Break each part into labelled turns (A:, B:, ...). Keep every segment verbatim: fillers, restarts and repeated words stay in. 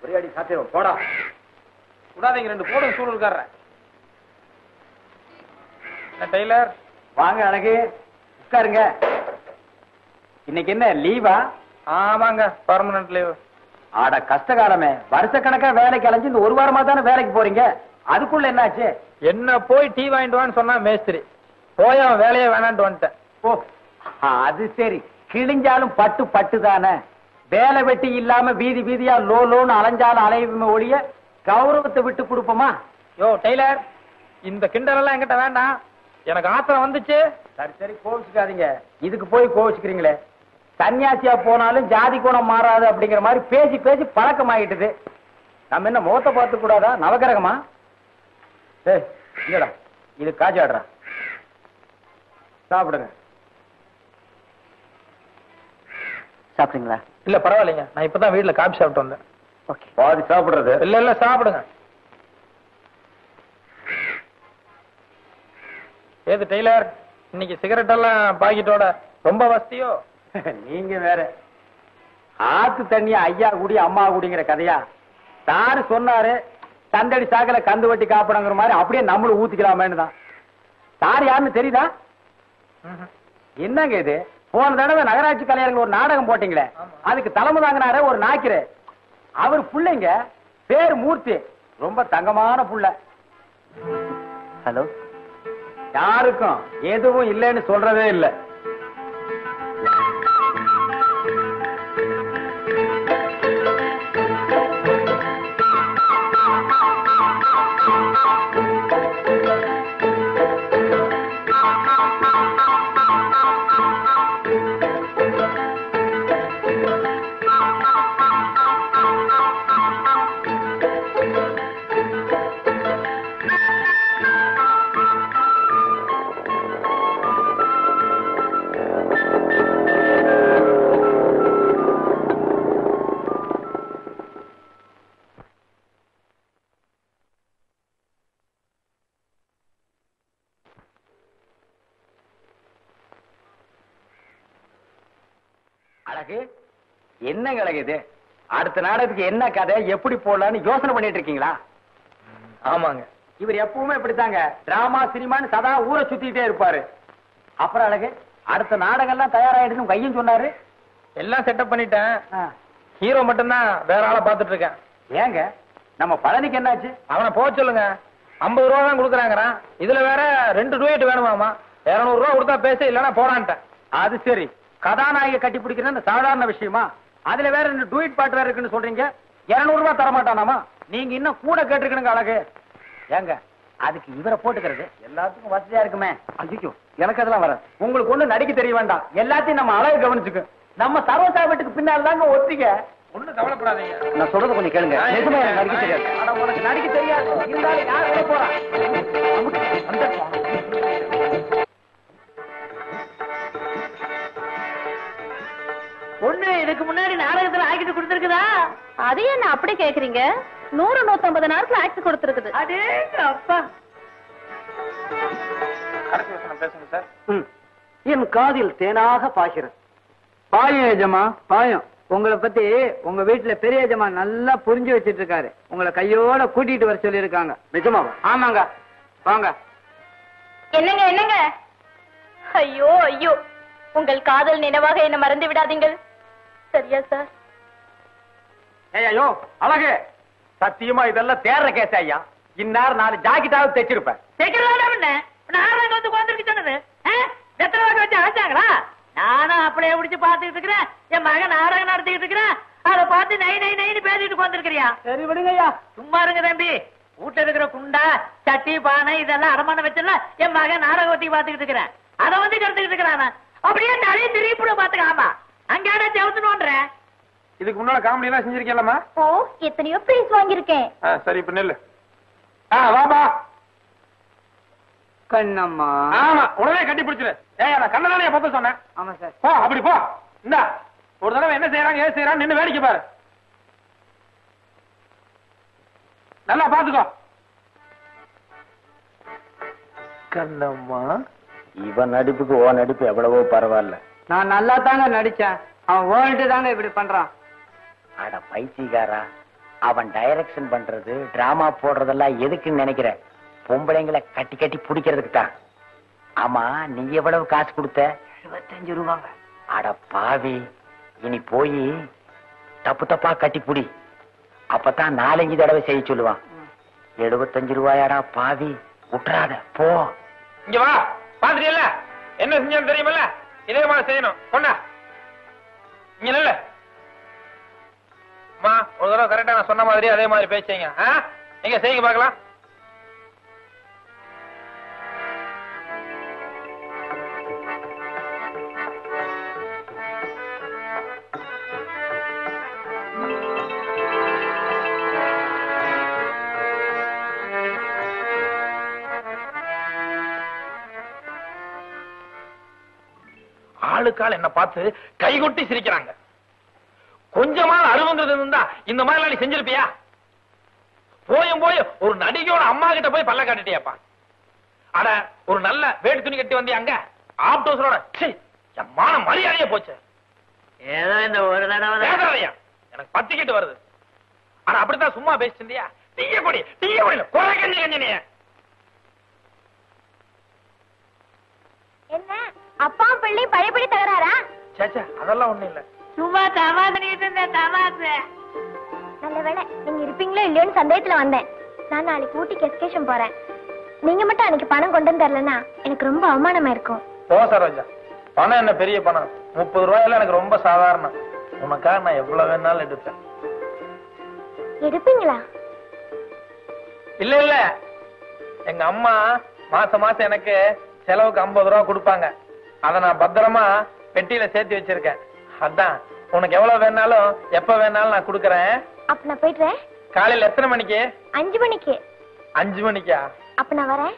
A: ஒரே அடி சாத்தியம் போடா.
B: விடாதீங்க, ரெண்டு போடுங்க சூழல்காரர். டெய்லர்
A: வாங்க அழகு, உட்காருங்க. இன்னைக்கு என்ன லீவா?
B: ஆமாங்க, பர்மனன்ட் லீவ்.
A: ஆட கஷ்டகாலமே, வருஷக்கணக்கா வேலைக்கு அலைஞ்சு இந்த ஒரு வாரமா தானே வேலைக்கு போறீங்க, அதுக்குள்ள என்னாச்சு?
B: என்ன போய் டீ வாங்கிட்டு வான்னு சொன்னா மேஸ்திரி, போய் அவன் வேலையே வேணான்ட்டு வந்துட்டேன்.
A: ஓ அது சரி, கிழிஞ்சாலும் பட்டு பட்டு தானே. வேலை வெட்டி இல்லாம வீதி வீதியா லோ லோன்னு அலைஞ்சாலும் அலையுமே ஒழிய கௌரவத்தை விட்டு கொடுப்போமா?
B: யோ டெய்லர், இந்த கிண்டல் எல்லாம் என்கிட்ட வேண்டாம், எனக்கு ஆத்திரம் வந்துச்சு.
A: சரி சரி கோவிச்சுக்காதீங்க, இதுக்கு போய் கோவிச்சுக்கிறீங்களே. சன்னியாசியா போனாலும் ஜாதி குணம் மாறாது அப்படிங்கிற மாதிரி பேசி பேசி பழக்கமாயிட்டுது. நம்ம என்ன முகத்தை பார்த்து கூடாதா? நவகிரகமா? ஏய் இல்லடா, இது காஜாடுறா, சாப்பிடுங்க. சாப்பிடுங்களா?
B: இல்ல பரவாயில்லைங்க, நான் இப்பதான் வீட்டுல காபி சாப்பிட்டு வந்தேன்.
A: ஓகே, பாதி சாப்பிடுறது.
B: இல்ல இல்ல சாப்பிடுங்க. ஏது டெய்லர், இன்னைக்கு சிகரெட் எல்லாம் பாக்கெட்டோட ரொம்ப வசதியோ?
A: நீங்க வேற, ஆத்து தண்ணி ஐயா குடி அம்மா குடிங்கிற கதையா? சாரு சொன்னாரு தண்டடி சாக்கல கந்து வட்டி காப்பிடங்கிற மாதிரி, அப்படியே நம்மளும் ஊத்திக்கலாமேன்னு தான். சார் யாருன்னு தெரியுதா? என்னங்க இது, போன தடவை நகராட்சி கலைஞர்கள் ஒரு நாடகம் போட்டீங்களே, அதுக்கு தலைமை தாங்கினார ஒரு நாய்க்கிற, அவர் புள்ளைங்க பேர் மூர்த்தி, ரொம்ப தங்கமான புள்ள. ஹலோ, யாருக்கும் எதுவும் இல்லைன்னு சொல்றதே இல்லை. அழகு, என்ன அழகு இது? அடுத்த நாடகத்துக்கு என்ன கதை, எப்படி போடலான்னு யோசனை பண்ணிட்டு இருக்கீங்களா?
B: ஆமாங்க,
A: இவர் எப்பவுமே இப்படித்தாங்க, டிராமா சினிமான்னு சதா ஊரை சுத்திட்டே இருப்பாரு. அப்புறம் அழகு, அடுத்த நாடகம் எல்லாம் தயாராயிடுன்னு கையும் சொன்னாரு.
B: எல்லாம் செட்டப் பண்ணிட்டேன், ஹீரோ மட்டும்தான் வேற ஆளை பாத்துட்டு இருக்கேன்.
A: ஏங்க, நம்ம பழனிக்கு என்னாச்சு?
B: அவனை போக சொல்லுங்க, ஐம்பது ரூபா தான் கொடுக்குறாங்கிறான். இதுல வேற ரெண்டு டூயட் வேணுமாமா, இருநூறு ரூபா கொடுத்தா பேச, இல்லன்னா போடான்ட்டேன்.
A: அது சரி, கதாநாயக கட்டி பிடிக்கிறது சாதாரண விஷயமா? அதுல வேற ரெண்டு டூயிட் பாட்டு வேற இருக்குன்னு சொல்றீங்க. இருநூறு ரூபாய் தரமாட்டானாமா? நீங்க இன்னும் கூட கேட்டுருக்கணுங்க அழகு. ஏங்க, அதுக்கு இவரை போட்டுக்கிறது எல்லாத்துக்கும் வசதியா இருக்குமே. ஐயோ, எனக்கு அதெல்லாம் வர, உங்களுக்கு ஒண்ணு நடிக்க தெரிய வேண்டாம், எல்லாத்தையும் நம்ம அழகு கவனிச்சுக்கு. நம்ம சர்வசா வீட்டுக்கு பின்னால் தாங்க ஒத்திக்க.
B: ஒண்ணு கவலைப்படாதீங்க,
A: நான் சொல்றது கொஞ்சம் கேளுங்க. நிஜமா எனக்கு நடிக்க தெரியாது. ஆனா உனக்கு நடிக்க தெரியாது இருந்தாலும் யார் விட போறா?
C: ஒண்ணு இதுக்கு முன்னாடி நாடகத்துல ஆக்கிட்டு கொடுத்துருக்குதா?
D: அது என்ன அப்படி கேக்குறீங்க? நூறு நூத்தி ஐம்பது நேரத்துல ஆக்ட் கொடுத்துருக்குது.
C: அடே அப்பா,
B: பேசுங்க சார்.
A: என் காதில் தேனாக பாய்கிறது.
E: பாயம் எஜமா பாயம். உங்களை பத்தி உங்க வீட்டுல பெரிய எஜமா நல்லா புரிஞ்சு வச்சிட்டு இருக்காரு. உங்களை கையோட கூட்டிட்டு வர சொல்லி இருக்காங்க.
A: நிஜமாவா?
E: ஆமாங்க, வாங்க.
D: என்னங்க என்னங்க? ஐயோ ஐயோ, உங்கள் காதல் நினைவாக என்ன மறந்து விடாதீங்கள். சரியா சார்?
A: ஐயோ அழகு, சத்தியமா இதெல்லாம் தேர்ற கேஸ் ஐயா. இந்நேரம் நாலு ஜாக்கெட்டாவது தைச்சிருப்பேன்.
C: நாடகம் வந்து குழந்தைக்கு சொன்னது எத்தனை வாக்கு வச்சு அழைச்சாங்களா? நானும் அப்படியே பிடிச்சு பாத்துக்கிட்டு இருக்கிறேன். என் மகன் நாடகம் நடத்திக்கிட்டு இருக்கிறேன். அதை பார்த்து நை நை நைன்னு பேசிட்டு உட்காந்துருக்கிறியா?
A: சரி விடுங்க ஐயா.
C: சும்மா இருங்க தம்பி. வீட்டுல இருக்கிற குண்டா சட்டி பானை இதெல்லாம் அடமான வச்சல என் மகன் நாடகத்தை பாத்துக்கிட்டு இருக்கிறேன். அதை வந்து கருத்துக்கிட்டு இருக்கிறான். அப்படியே நிறைய திருப்பி பாத்துக்காமா அங்காட செவத்துனோன்றேன்.
B: இதுக்கு முன்னால காமெடி எல்லாம் செஞ்சிருக்கேன்லமா?
D: ஓ, எத்தனையோ பிரைஸ் வாங்கியிருக்கேன்.
B: சரி, இப்ப நெல்லு. ஆ வாமா.
E: கண்ணம்மா.
B: ஆமா, உடனே கட்டி பிடிச்சிரு. ஏய், நான் கண்ணதானே பத்த சொன்னேன்.
E: ஆமா சார்.
B: போ, அப்படி போ. இந்தா ஒரு தடவை என்ன செய்யறாங்க ஏது செய்யறாங்க நின்னு வேடிக்கை பாரு. நல்லா பாத்துக்கோ. கண்ணம்மா,
A: இவன் நடிப்புக்கு ஓ நடிப்பு எவ்வளவோ பரவாயில்ல.
E: நான் நல்லா தாங்க நடிச்சேன். அவன் வேர்ல்டு தாங்க இப்படி பண்றான்.
A: அட பைத்தியக்காரா, அவன் டைரக்ஷன் பண்றது டிராமா போடுறதெல்லாம் எதுக்குன்னு நினைக்கிற? பொம்பளைங்களை கட்டி கட்டி பிடிக்கிறதுக்கு தான். ஆமா, நீ எவ்வளவு காசு கொடுத்த?
C: இருபத்தஞ்சு ரூபாங்க.
A: அட பாவி, இனி போய் தப்பு தப்பா கட்டி புடி. அப்பதான் நாலஞ்சு தடவை செய்ய சொல்லுவான். எழுபத்தஞ்சு ரூபாயாடா பாவி, விட்டுறாத போ.
B: இங்க வா, பாத்துட்டியல்ல என்ன செஞ்சு தெரியுமல்ல, இதே மாதிரி செய்யணும். கொண்டா இங்க நல்ல அம்மா, ஒரு தடவை கரெக்டா நான் சொன்ன மாதிரி அதே மாதிரி பேசுங்க. எங்க செய்யுங்க பாக்கலாம். ஆளுக்கால் என்ன பார்த்து கைகொட்டி சிரிக்கிறாங்க. கொஞ்சமா அருவங்கிறது இருந்தா இந்த மாதிரி நீ செஞ்சிருப்பியா? போயும் போய் ஒரு நடிகையோட அம்மா கிட்ட போய் பல்ல காட்டிட்டியாப்பா. அட, ஒரு நல்ல வேட்டு துணி கட்டி வந்தியா அங்க ஆப்டோஸரோட? என் மான மரியாதையே போச்சு.
C: ஏதோ இந்த ஒரு தடவை
B: எனக்கு பத்திக்கிட்டு வருது. ஆனா அப்படித்தான் சும்மா பேசிட்டியா? டீய கொடி டீய கொடி குறை கஞ்சி கஞ்சினிய.
D: என்ன அப்பா பிள்ளை பழையபடி தகராறா?
B: சேச்சா, அதெல்லாம் ஒண்ணும் இல்ல.
C: சும்மா தமாசு பண்ணிட்டு இருந்தேன், தமாசு.
D: நல்ல வேளை நீங்க இருப்பீங்களோ இல்லையோன்னு சந்தேகத்துல வந்தேன். நான் நாளைக்கு ஊட்டிக்கு எஸ்கேஷன் போறேன். நீங்க மட்டும் அன்னைக்கு பணம் கொண்டு வந்து தரலன்னா எனக்கு ரொம்ப அவமானமா இருக்கும்.
B: போ சரோஜா, பணம் என்ன பெரிய பணம்? முப்பது ரூபாயில எனக்கு ரொம்ப சாதாரணம். உனக்காக நான் எவ்வளவு வேணாலும் எடுப்பேன்.
D: எடுப்பீங்களா?
B: இல்ல இல்ல, எங்க அம்மா மாசம் மாசம் எனக்கு செலவுக்கு ஐம்பது ரூபா கொடுப்பாங்க. அத நான் பத்திரமா பெட்டியில சேர்த்து வச்சிருக்கேன். அதான் உனக்கு எவ்வளவு வேணாலும் எப்ப வேணாலும் நான் கொடுக்கறேன்.
D: அப்ப நான் போயிடுறேன்.
B: காலையில எத்தனை மணிக்கு?
D: அஞ்சு மணிக்கு.
B: அஞ்சு மணிக்கா?
D: அப்ப நான் வரேன்.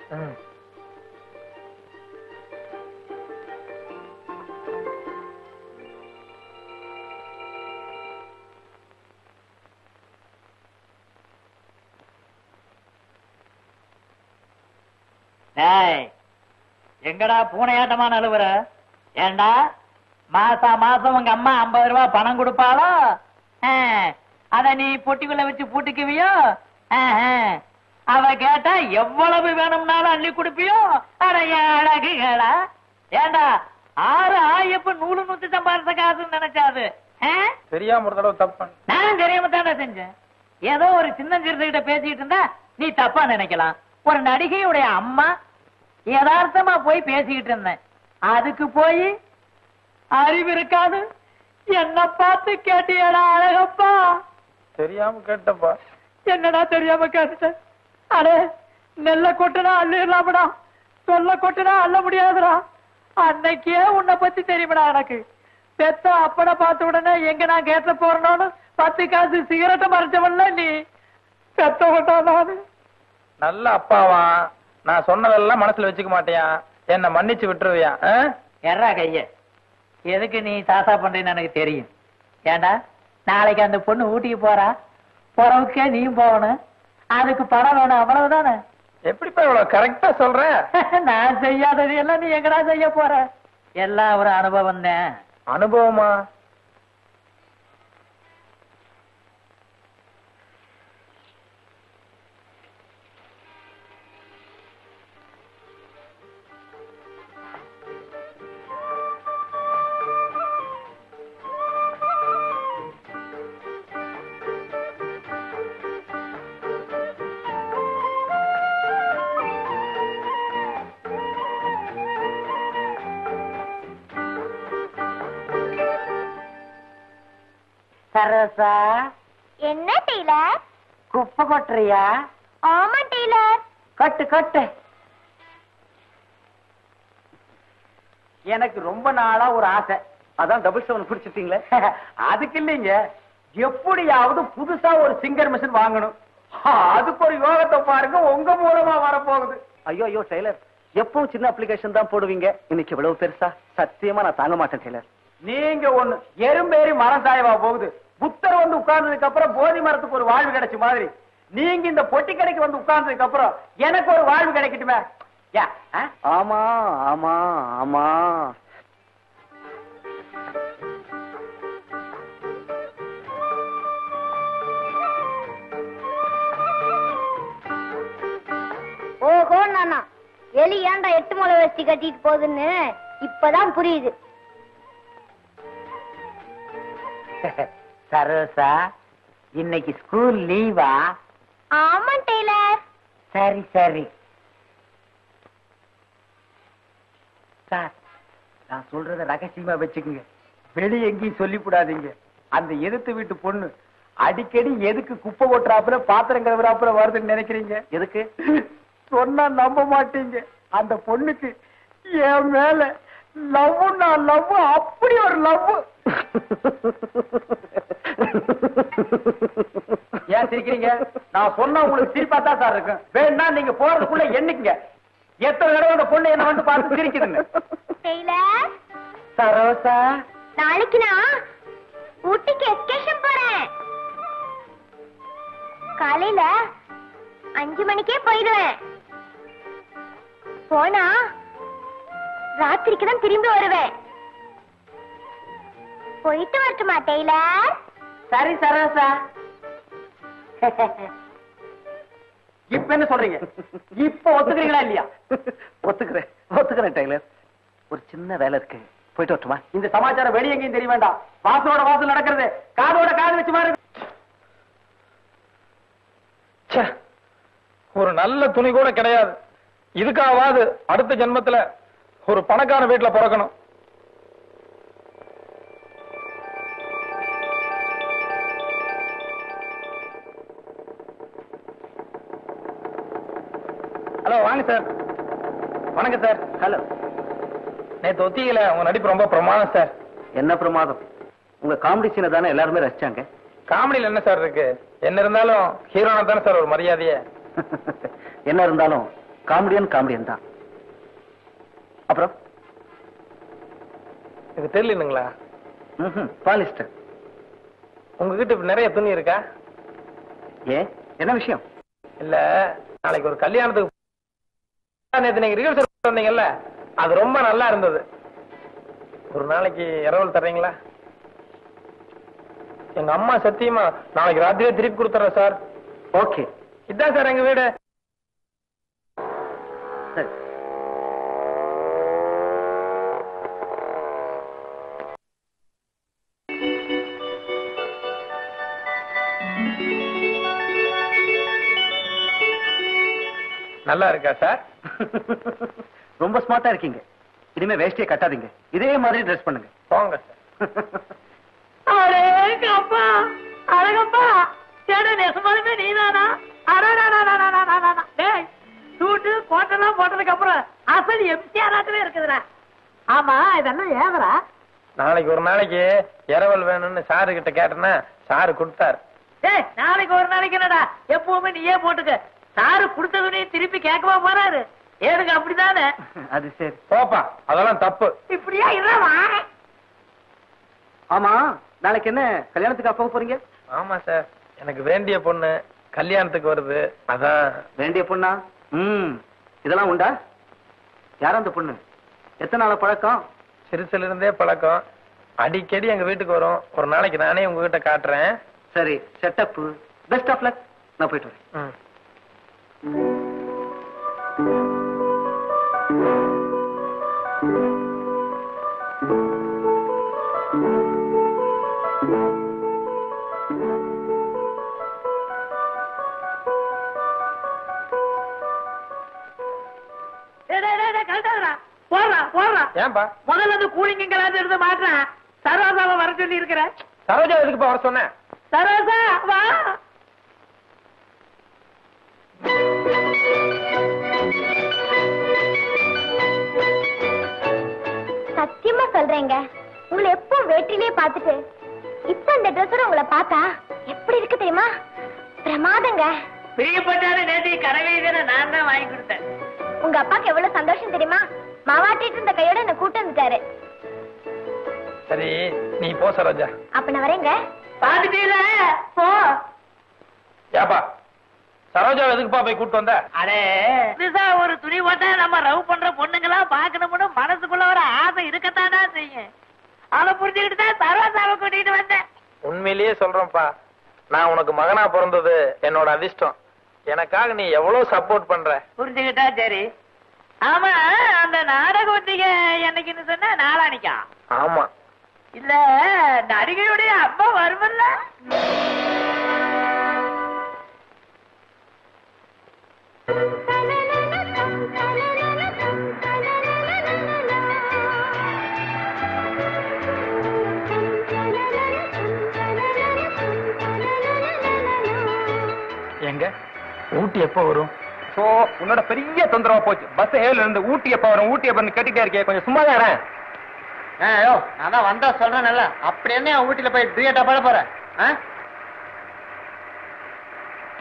C: எங்கடா பூனையாட்டமா நழுவுற? ஏண்டா மாசா மாசம் உங்க அம்மா ஐம்பது ரூபாய் பணம் கொடுப்பாளோ? அத நீ பொட்டிக்குள்ள வச்சு பூட்டிக்குவியோ? அவ கேட்டா எவ்வளவு வேணும்னாலும் அள்ளி கொடுப்பியோ? அட அழகுகளா! ஏண்டா ஆறு ஆயப்ப நூறு நூத்தி சம்பாதித்த காசுன்னு நினைச்சாது.
B: தெரியாம ஒரு தடவை தப்பு.
C: நானும் தெரியாம தானே செஞ்சேன். ஏதோ ஒரு சின்ன சிறுத்தைகிட்ட பேசிட்டு இருந்தா நீ தப்பா நினைக்கலாம். ஒரு நடிகையுடைய அம்மா யதார்த்தமா போய் பேசிக்கிட்டு இருந்தேன். அதுக்கு போய் அறிவு இருக்காது என்ன பார்த்து கேட்டியடா அழகப்பா?
B: தெரியாம கேட்டப்பா.
C: என்னடா தெரியாம கேட்டுட்ட? அடே, நெல்ல கொட்டுனா அள்ளிடலாமடா, சொல்ல கொட்டுனா அள்ள முடியாதுடா. அன்னைக்கே உன்னை பத்தி தெரியுமடா எனக்கு. பெத்த அப்பட பார்த்த உடனே எங்க நான் கேட்ட போறேன்னு பத்து காசு சிகரெட்டை மறைச்சவன்ல நீ. பெத்த விட்டான்.
B: நல்ல அப்பாவா? நான் சொன்னதெல்லாம் மனசுல வச்சுக்க மாட்டியா? என்ன மன்னிச்சு விட்டுருவியா?
C: எறா கைய எதுக்கு நீ தாசா பண்றேன்னு எனக்கு தெரியும். ஏண்டா நாளைக்கு அந்த பொண்ணு ஊட்டிக்கு போறா, போறவுக்கே நீயும் போகணும். அதுக்கு பணம் வேணும், அவ்வளவுதானே?
B: எப்படிப்பா இவ்வளவு கரெக்டா சொல்ற?
C: நான் செய்யாதது எல்லாம் நீ எங்கடா செய்ய போற? எல்லாம் ஒரு அனுபவம் தான்.
B: அனுபவமா?
C: சரோசா,
D: என்ன டெய்லர்?
C: குப்பை கொட்டுறியா?
D: ஆமா டெய்லர்.
C: கொட்டு கொட்டு.
A: எனக்கு ரொம்ப நாளா ஒரு ஆசை. அதான் டபுள் செவன் குடிச்சிட்டீங்களே. அதுக்கு இல்லைங்க, எப்படியாவது புதுசா ஒரு சிங்கர் மிஷின் வாங்கணும். அதுக்கு ஒரு யோகத்தை பாருங்க, உங்க மூலமா வரப்போகுது. ஐயோ ஐயோ டெய்லர், எப்பவும் சின்ன அப்ளிகேஷன் தான் போடுவீங்க, இன்னைக்கு இவ்வளவு பெருசா? சத்தியமா நான் தாங்க மாட்டேன் டெய்லர். நீங்க ஒண்ணு எறும்பேறி மரம் சாயவா போகுது. புத்தர் வந்து உட்கார்ந்ததுக்கு அப்புறம் போதி மரத்துக்கு ஒரு வாழ்வு கிடைச்ச மாதிரி நீங்க இந்த பொட்டி கடைக்கு வந்து உட்கார்ந்ததுக்கு அப்புறம் எனக்கு ஒரு வாழ்வு கிடைக்கட்டுமே. ஆமா ஆமா ஆமா.
D: வெளி ஏன்டா எட்டு முளை வச்சு கட்டிட்டு போகுதுன்னு இப்பதான் புரியுது.
A: சரோசா, இன்னைக்கு ஸ்கூல் லீவா?
D: ஆமா டெய்லர்.
A: சரி சரி. சார், நான் சொல்றத ரகசியமா வச்சுக்கோங்க, வெளியே எங்கேயும் சொல்லிவிடாதீங்க. அந்த எதிர்த்து வீட்டு பொண்ணு அடிக்கடி எதுக்கு குப்பை கொட்டுறாப்புல பாத்திரம் கழுவுறாப்புல வருதுன்னு நினைக்கிறீங்க? எதுக்கு சொன்னா நம்ப மாட்டீங்க. அந்த பொண்ணுக்கு என் மேல லவ், நான் லவ், அப்படி ஒரு லவ். ஏன் சிரிக்கிறீங்க? நான் சொன்னா உங்களுக்கு சிரிப்பா தான் சார் இருக்கும். வேணா நீங்க போறதுக்குள்ள எண்ணிக்கங்க எத்தனை தடவை அந்த பொண்ணு என்ன வந்து பார்த்து சிரிக்குதுன்னு.
D: டெய்லர்.
A: சரோசா,
D: நாளைக்கு நான் ஊட்டிக்கு எஸ்கேஷன் போறேன். காலையில அஞ்சு மணிக்கே போயிடுவேன். போனா ராத்திரிக்கு தான் திரும்பி வருவேன். போயிட்டு வரட்டுமா டெய்லர்?
A: சரி சரோசா. இப்ப என்ன சொல்றீங்க? இப்ப ஒத்துக்கிறீங்களா இல்லையா? ஒத்துக்கிறேன் ஒத்துக்கிறேன் டெய்லர். ஒரு சின்ன வேலை இருக்கு, போயிட்டு வரட்டுமா? இந்த சமாச்சாரம் வெளியே எங்கேயும் தெரிய வேண்டாம். வாசலோட வாசல் நடக்கிறது, காதோட காது வச்சு மாறு.
B: ஒரு நல்ல துணி கூட கிடையாது. இதுக்காவது அடுத்த ஜென்மத்துல ஒரு பணக்கார வீட்டுல பிறக்கணும். ஹலோ, வாங்க சார். வணக்கம் சார்.
A: ஹலோ.
B: நேத்து ஒத்தியில உங்க நடிப்பு ரொம்ப பிரமாதம் சார்.
A: என்ன பிரமாதம்? உங்க காமெடி சீனை தானே எல்லாருமே ரசிச்சாங்க.
B: காமெடியில் என்ன சார் இருக்கு? என்ன இருந்தாலும் ஹீரோனா தானே சார் ஒரு மரியாதையே.
A: என்ன இருந்தாலும் காமெடியன் காமெடியன் தான். அப்புறம்
B: இது தெரியலங்களா?
A: பாலிஸ்டர்.
B: உங்ககிட்ட இப்ப நிறைய துணி இருக்கா?
A: ஏ, என்ன விஷயம்?
B: இல்ல, நாளைக்கு ஒரு கல்யாணத்துக்கு நேத்து நீங்க ரிஹர்சல் சொன்னீங்கல்ல, அது ரொம்ப நல்லா இருந்தது. ஒரு நாளைக்கு இரவல் தர்றீங்களா? எங்க அம்மா சத்தியமா நாளைக்கு ராத்திரியே திருப்பி கொடுத்துறேன் சார்.
A: ஓகே.
B: இதான் சார் எங்க வீடு.
A: சரி.
B: நல்லா இருக்கா சார்?
A: ரொம்ப ஸ்மார்ட்டா இருக்கீங்க. இனிமே வேஷ்டியை கட்டாதீங்க, இதே மாதிரி ட்ரெஸ் பண்ணுங்க.
B: போங்க சார்.
C: அப்பா அழகப்பா, சேட நெசமாலுமே நீதானா? சூட்டு கோட்டெல்லாம் போட்டதுக்கு அப்புறம் அசல் எம்சிஆராட்டவே இருக்குதுடா. ஆமா, இதெல்லாம் ஏவரா?
B: நாளைக்கு ஒரு நாளைக்கு இரவல் வேணும்னு சாரு கிட்ட கேட்டேன்னா சாரு கொடுத்தாரு.
C: ஏய், நாளைக்கு ஒரு நாளைக்கு என்னடா, எப்பவுமே நீயே போட்டுக்க. சாரு கொடுத்ததுனே திருப்பி கேட்கவா போறாரு? ஏனுங்க அப்படிதானே?
A: அது சரி.
B: போப்பா, அதெல்லாம் தப்பு.
C: இப்படியா இல்லவா?
A: ஆமா, நாளைக்கு என்ன கல்யாணத்துக்கு போக போறீங்க?
B: ஆமா சார், எனக்கு வேண்டிய பொண்ணு கல்யாணத்துக்கு வருது. அதான்.
A: வேண்டிய பொண்ணா? ம், இதெல்லாம் உண்டா? யாரும் அந்த பொண்ணு? எத்தனை நாள் பழக்கம்?
B: சிறுசுல இருந்தே பழக்கம். அடிக்கடி எங்க வீட்டுக்கு வரும். ஒரு நாளைக்கு நானே உங்ககிட்ட காட்டுறேன்.
A: சரி, செட்டப். Best of luck. நான் போயிட்டு வரேன்.
B: ஏன்பா
C: முதல்ல இருந்து கூலிங் இருந்து மாற்றேன். சரோசாவை வர சொல்லி இருக்கிறேன்.
B: சரோஜா எதுக்குப்பா வர சொன்னேன்?
C: சரோசா வா.
D: சத்தியமா சொல்றேங்க, உங்களை எப்போ வேட்டிலே பார்த்துட்டு இப்ப இந்த ட்ரெஸ்ஸோட உங்களை பார்த்தா எப்படி இருக்கு தெரியுமா? பிரமாதங்க.
C: பிரியப்பட்டான நேற்று கரவை நான் தான் வாங்கி கொடுத்தேன்.
D: உங்க அப்பாக்கு எவ்வளவு சந்தோஷம் தெரியுமா? மாவாட்டிட்டு இருந்த கையோட என்ன கூட்டு வந்துட்டாரு.
B: சரி, நீ போ சரோஜா.
D: அப்ப நான் வரேங்க.
C: பாத்துட்டீல போ.
B: ஏப்பா, சரோஜா எதுக்குப்பா போய் கூட்டு வந்த?
C: அடே, புதுசா ஒரு துணி போட்டா நம்ம ரவ் பண்ற பொண்ணுங்களா பாக்கணும்னு மனசுக்குள்ள ஒரு ஆசை இருக்கத்தானா செய்யும். அதை புரிஞ்சுக்கிட்டு தான் சரோஜாவை கூட்டிட்டு வந்தேன்.
B: உண்மையிலேயே சொல்றேன்ப்பா, நான் உனக்கு மகனா பிறந்தது என்னோட அதிர்ஷ்டம். எனக்காக நீ எவ்வளவு சப்போர்ட் பண்ற.
C: புரிஞ்சுக்கிட்டா சரி. ஆமா, அந்த நாடக ஒத்திகை என்னைக்குன்னு சொன்ன நாளானிக்கா?
B: ஆமா.
C: இல்ல நடிகையுடைய அப்பா வருமல்ல?
B: எங்க ஊட்டி எப்ப வரும்?
A: சோ உன்னோட பெரிய தொந்தரவா போச்சு. பஸ் ஏல இருந்து ஊட்டி எப்ப வரும் ஊட்டி எப்ப கேட்டுட்டே இருக்கே, கொஞ்சம் சும்மா தான் இரு.
E: நான் தான் வந்தா சொல்றேன். அப்படி என்ன ஊட்டியில போய் டூயட்டா பாட போறேன்?